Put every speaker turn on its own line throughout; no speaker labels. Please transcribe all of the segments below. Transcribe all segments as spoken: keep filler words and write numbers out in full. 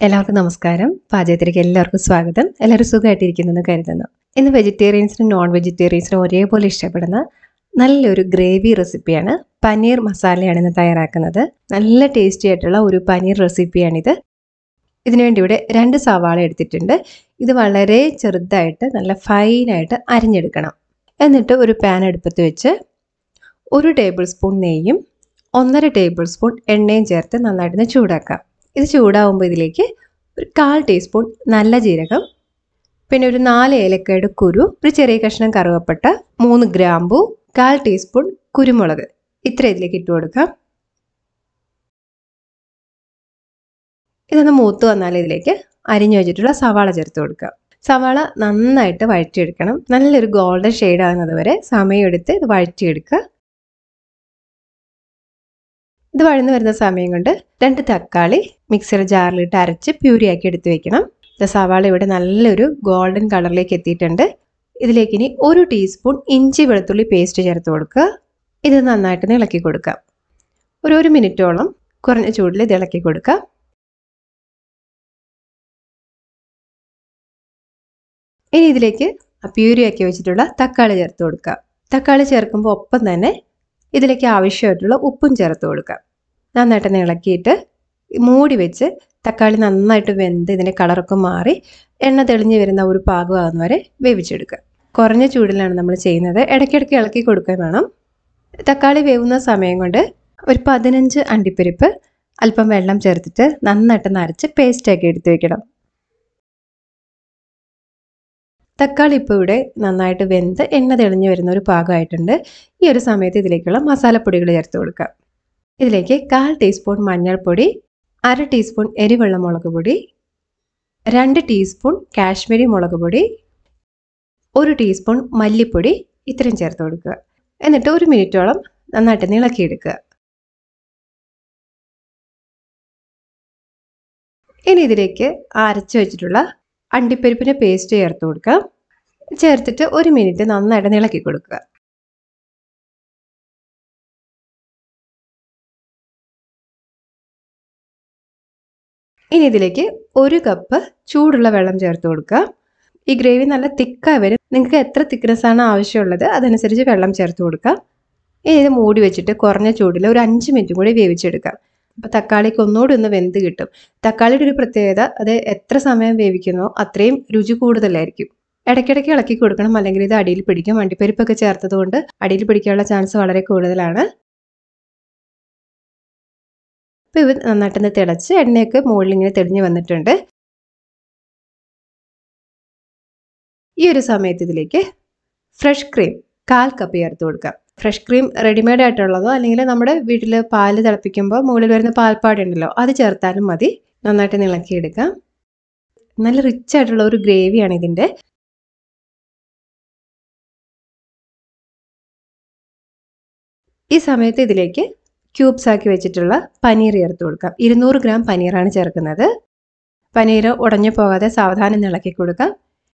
എല്ലാവർക്കും നമസ്കാരം. പാചകത്തിലേക്ക് എല്ലാവർക്കും സ്വാഗതം. എല്ലാവരും സുഖമായിട്ടിരിക്കുന്നെന്ന് കരുതുന്നു. ഇന്ന് വെജിറ്റേറിയൻസിനും നോൺ വെജിറ്റേറിയൻസിനും ഒരേപോലെ ഇഷ്ടപ്പെടുന്ന നല്ലൊരു ഗ്രേവി റെസിപ്പിയാണ്. പനീർ മസാലയാണ് ഇന്ന് തയ്യാറാക്കുന്നത്. നല്ല ടേസ്റ്റി ആയിട്ടുള്ള ഒരു പനീർ റെസിപ്പിയാണിത്. ഇതിനുവേണ്ടി ഇവിടെ രണ്ട് സവാള എടുത്തിട്ടുണ്ട്. ഇത് വളരെ ചെറുതായിട്ട് നല്ല ഫൈനായിട്ട് അരിഞ്ഞെടുക്കണം. എന്നിട്ട് ഒരു പാൻ അടുപ്പത്ത് വെച്ച് ഒരു ടേബിൾ സ്പൂൺ നെയ്യും ഒന്നര ടേബിൾ സ്പൂൺ എണ്ണയും ചേർത്ത് നന്നായിട്ടൊന്ന് ചൂടാക്കാം. ഇത് ചൂടാവുമ്പോൾ ഇതിലേക്ക് ഒരു കാൽ ടീസ്പൂൺ നല്ല ജീരകം, പിന്നെ ഒരു നാല് ഏലക്കയുടെ കുരു, ഒരു ചെറിയ കഷ്ണം കറുവപ്പട്ട, മൂന്ന് ഗ്രാമ്പു, കാൽ ടീസ്പൂൺ കുരുമുളക്, ഇത്ര ഇതിലേക്ക് ഇട്ട് കൊടുക്കാം. ഇതൊന്ന് മൂത്ത് വന്നാൽ ഇതിലേക്ക് അരിഞ്ഞു വെച്ചിട്ടുള്ള സവാള ചേർത്ത് കൊടുക്കാം. സവാള നന്നായിട്ട് വഴറ്റിയെടുക്കണം. നല്ലൊരു ഗോൾഡൻ ഷെയ്ഡ് ആകുന്നത് വരെ സമയമെടുത്ത് ഇത് വഴറ്റിയെടുക്കുക. ഇത് വഴന്ന് വരുന്ന സമയം കൊണ്ട് രണ്ട് തക്കാളി മിക്സിയുടെ ജാറിലിട്ട് അരച്ച് പ്യൂരിയാക്കി എടുത്ത് വെക്കണം. സവാള ഇവിടെ നല്ലൊരു ഗോൾഡൻ കളറിലേക്ക് എത്തിയിട്ടുണ്ട്. ഇതിലേക്ക് ഇനി ഒരു ടീസ്പൂൺ ഇഞ്ചി വെളുത്തുള്ളി പേസ്റ്റ് ചേർത്ത് കൊടുക്കുക. ഇത് നന്നായിട്ട് ഇളക്കി കൊടുക്കാം. ഒരു ഒരു മിനിറ്റോളം കുറഞ്ഞ ചൂടിൽ ഇത് ഇളക്കി കൊടുക്കുക. ഇനി ഇതിലേക്ക് പ്യൂരിയാക്കി വെച്ചിട്ടുള്ള തക്കാളി ചേർത്ത് കൊടുക്കുക. തക്കാളി ചേർക്കുമ്പോൾ ഒപ്പം തന്നെ ഇതിലേക്ക് ആവശ്യമായിട്ടുള്ള ഉപ്പും ചേർത്ത് കൊടുക്കാം. നന്നായിട്ട് ഇളക്കിയിട്ട് മൂടി വെച്ച് തക്കാളി നന്നായിട്ട് വെന്ത് ഇതിൻ്റെ കളറൊക്കെ മാറി എണ്ണ തെളിഞ്ഞ് വരുന്ന ഒരു പാകമാകുന്ന വരെ വേവിച്ചെടുക്കുക. കുറഞ്ഞ ചൂടിലാണ് നമ്മൾ ചെയ്യുന്നത്. ഇടയ്ക്കിടയ്ക്ക് ഇളക്കി കൊടുക്കാൻ വേണം. തക്കാളി വേവുന്ന സമയം കൊണ്ട് ഒരു പതിനഞ്ച് അണ്ടിപ്പരിപ്പ് അല്പം വെള്ളം ചേർത്തിട്ട് നന്നായിട്ട് നരച്ച് പേസ്റ്റാക്കി എടുത്ത് വെക്കണം. തക്കാളി ഇപ്പോൾ ഇവിടെ നന്നായിട്ട് വെന്ത് എണ്ണ തെളിഞ്ഞ് വരുന്ന ഒരു പാകമായിട്ടുണ്ട്. ഈ ഒരു സമയത്ത് ഇതിലേക്കുള്ള മസാലപ്പൊടികൾ ചേർത്ത് കൊടുക്കാം. ഇതിലേക്ക് കാൽ ടീസ്പൂൺ മഞ്ഞൾപ്പൊടി, അര ടീസ്പൂൺ എരിവെള്ള മുളക് പൊടി, രണ്ട് ടീസ്പൂൺ കാശ്മീരി മുളക് പൊടി, ഒരു ടീസ്പൂൺ മല്ലിപ്പൊടി, ഇത്രയും ചേർത്ത് കൊടുക്കുക. എന്നിട്ട് ഒരു മിനിറ്റോളം നന്നായിട്ട് ഇളക്കിയെടുക്കുക. ഇനി ഇതിലേക്ക് അരച്ചു വെച്ചിട്ടുള്ള അണ്ടിപ്പരിപ്പിൻ്റെ പേസ്റ്റ് ചേർത്ത് കൊടുക്കുക. ചേർത്തിട്ട് ഒരു മിനിറ്റ് നന്നായിട്ട് ഇളക്കി കൊടുക്കുക. ഇനി ഇതിലേക്ക് ഒരു കപ്പ് ചൂടുള്ള വെള്ളം ചേർത്ത് കൊടുക്കുക. ഈ ഗ്രേവി നല്ല തിക്കായി വരും. നിങ്ങൾക്ക് എത്ര തിക്നെസ്സാണ് ആവശ്യമുള്ളത് അതനുസരിച്ച് വെള്ളം ചേർത്ത് കൊടുക്കുക. ഇനി ഇത് മൂടി വെച്ചിട്ട് കുറഞ്ഞ ചൂടിൽ ഒരു അഞ്ച് മിനിറ്റും കൂടി വേവിച്ചെടുക്കാം. അപ്പോൾ തക്കാളിക്ക് ഒന്നുകൂടി ഒന്ന് വെന്ത് കിട്ടും. തക്കാളിയുടെ ഒരു പ്രത്യേകത, അത് എത്ര സമയം വേവിക്കുന്നോ അത്രയും രുചി കൂടുതലായിരിക്കും. ഇടയ്ക്കിടയ്ക്ക് ഇളക്കി കൊടുക്കണം, അല്ലെങ്കിൽ ഇത് അടിയിൽ പിടിക്കും. അണ്ടിപ്പരിപ്പൊക്കെ ചേർത്തത് കൊണ്ട് അടിയിൽ പിടിക്കാനുള്ള ചാൻസ് വളരെ കൂടുതലാണ്. ഇപ്പോൾ ഇത് നന്നായിട്ടൊന്ന് തിളച്ച് എണ്ണയൊക്കെ മുകളിൽ ഇങ്ങനെ തെളിഞ്ഞ് വന്നിട്ടുണ്ട്. ഈ ഒരു സമയത്ത് ഇതിലേക്ക് ഫ്രഷ് ക്രീം കാൽ കപ്പ് ചേർത്ത് കൊടുക്കാം. ഫ്രഷ് ക്രീം റെഡിമെയ്ഡ് ആയിട്ടുള്ളതോ അല്ലെങ്കിൽ നമ്മുടെ വീട്ടിൽ പാല് തിളപ്പിക്കുമ്പോൾ മുകളിൽ വരുന്ന പാൽപ്പാടി ഉണ്ടല്ലോ, അത് ചേർത്താലും മതി. നന്നായിട്ട് ഇളക്കിയെടുക്കാം. നല്ല റിച്ച് ആയിട്ടുള്ള ഒരു ഗ്രേവിയാണ് ഇതിൻ്റെ. ഈ സമയത്ത് ഇതിലേക്ക് ക്യൂബ്സ് ആക്കി വെച്ചിട്ടുള്ള പനീർ ചേർത്ത് കൊടുക്കാം. ഇരുന്നൂറ് ഗ്രാം പനീറാണ് ചേർക്കുന്നത്. പനീർ ഉടഞ്ഞു പോകാതെ സാവധാനം ഇളക്കി കൊടുക്കാം.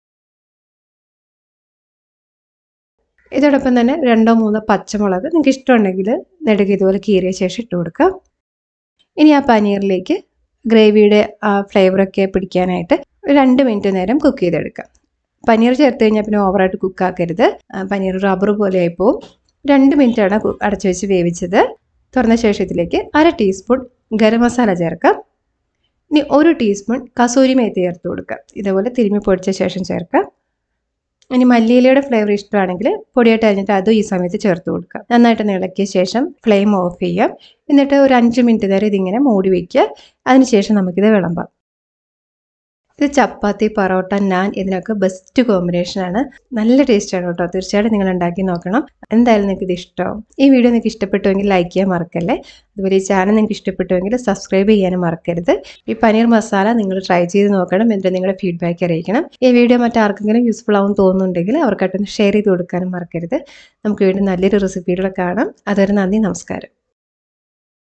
ഇതോടൊപ്പം തന്നെ രണ്ടോ മൂന്നോ പച്ചമുളക് നിങ്ങൾക്ക് ഇഷ്ടമുണ്ടെങ്കിൽ നെടുക് ഇതുപോലെ കീറിയ ശേഷം ഇട്ട് കൊടുക്കാം. ഇനി ആ പനീറിലേക്ക് ഗ്രേവിയുടെ ആ ഫ്ലേവറൊക്കെ പിടിക്കാനായിട്ട് ഒരു രണ്ട് മിനിറ്റ് നേരം കുക്ക് ചെയ്തെടുക്കാം. പനീർ ചേർത്ത് കഴിഞ്ഞാൽ പിന്നെ ഓവറായിട്ട് കുക്കാക്കരുത്. പനീർ റബ്ബർ പോലെ ആയിപ്പോവും. രണ്ട് മിനിറ്റാണ് അടച്ചു വെച്ച് വേവിച്ചത്. തുറന്ന ശേഷം ഇതിലേക്ക് അര ടീസ്പൂൺ ഗരം മസാല ചേർക്കാം. ഇനി ഒരു ടീസ്പൂൺ കസൂരി മേത്തി ചേർത്ത് കൊടുക്കാം. ഇതേപോലെ തിരുമ്മി പൊടിച്ച ശേഷം ചേർക്കാം. ഇനി മല്ലിയിലയുടെ ഫ്ലേവർ ഇഷ്ടമാണെങ്കിൽ പൊടിയായിട്ട് കഴിഞ്ഞിട്ട് അതും ഈ സമയത്ത് ചേർത്ത് കൊടുക്കാം. നന്നായിട്ട് ഇളക്കിയ ശേഷം ഫ്ലെയിം ഓഫ് ചെയ്യാം. എന്നിട്ട് ഒരു അഞ്ച് മിനിറ്റ് നേരം ഇതിങ്ങനെ മൂടി വയ്ക്കുക. അതിനുശേഷം നമുക്കിത് വിളമ്പാം. ഇത് ചപ്പാത്തി, പൊറോട്ട, നാൻ ഇതിനൊക്കെ ബെസ്റ്റ് കോമ്പിനേഷനാണ്. നല്ല ടേസ്റ്റാണ് കേട്ടോ. തീർച്ചയായിട്ടും നിങ്ങൾ ഉണ്ടാക്കി നോക്കണം. എന്തായാലും നിങ്ങൾക്ക് ഇത് ഇഷ്ടമാവും. ഈ വീഡിയോ നിങ്ങൾക്ക് ഇഷ്ടപ്പെട്ടുവെങ്കിൽ ലൈക്ക് ചെയ്യാൻ മറക്കല്ലേ. അതുപോലെ ഈ ചാനൽ നിങ്ങൾക്ക് ഇഷ്ടപ്പെട്ടുവെങ്കിൽ സബ്സ്ക്രൈബ് ചെയ്യാനും മറക്കരുത്. ഈ പനീർ മസാല നിങ്ങൾ ട്രൈ ചെയ്ത് നോക്കണം. എന്നിട്ട് നിങ്ങളുടെ ഫീഡ്ബാക്ക് അറിയിക്കണം. ഈ വീഡിയോ മറ്റാർക്കെങ്കിലും യൂസ്ഫുൾ ആവും തോന്നുന്നുണ്ടെങ്കിൽ അവർക്കായിട്ടൊന്ന് ഷെയർ ചെയ്ത് കൊടുക്കാനും മറക്കരുത്. നമുക്ക് വീണ്ടും നല്ലൊരു റെസിപ്പിയിലൂടെ കാണാം. അതുവരെ നന്ദി, നമസ്കാരം.